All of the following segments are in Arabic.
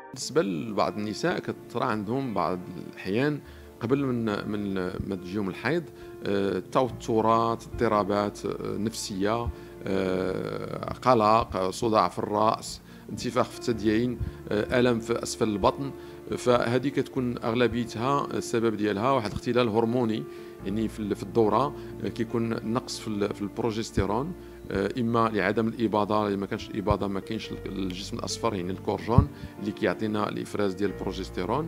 بالنسبة لبعض النساء كترى عندهم بعض الأحيان قبل من ما تجيهم الحيض توترات، اضطرابات نفسية، قلق، صداع في الرأس، انتفاخ في الثديين، ألم في أسفل البطن. فهذه كتكون أغلبيتها السبب ديالها واحد الاختلال هرموني، يعني في الدورة كيكون نقص في البروجستيرون، اما لعدم الاباضه. الا ما كانش الاباضه ما كاينش الجسم الاصفر، يعني الكورجون اللي كيعطينا الافراز ديال البروجستيرون.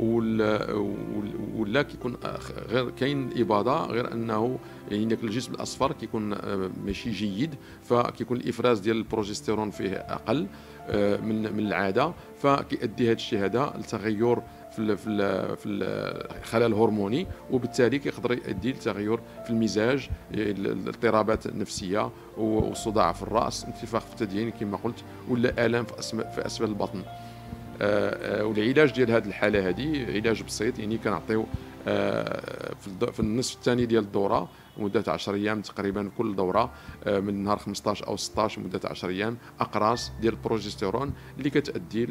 ولا كيكون غير كاين الاباضه، غير انه يعني داك الجسم الاصفر كيكون ماشي جيد، فكيكون الافراز ديال البروجستيرون فيه اقل من العاده، فكيؤدي هذا الشيء هذا لتغير في الخلل الهرموني، وبالتالي كيقدر يؤدي لتغير في المزاج، الاضطرابات النفسيه وصداع في الراس، انتفاخ في الثديين كما قلت، ولا الام في اسفل البطن. والعلاج ديال هذه الحاله هذه علاج بسيط، يعني كنعطيو في النصف الثاني ديال الدوره مده 10 ايام تقريبا كل دوره، من نهار 15 او 16 مده 10 ايام، اقراص ديال البروجستيرون اللي كتؤدي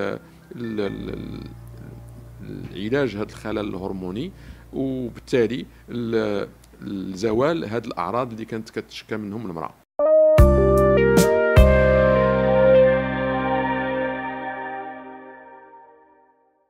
العلاج هذا الخلل الهرموني، وبالتالي الزوال هذه الاعراض اللي كانت كتشكى منهم المراه.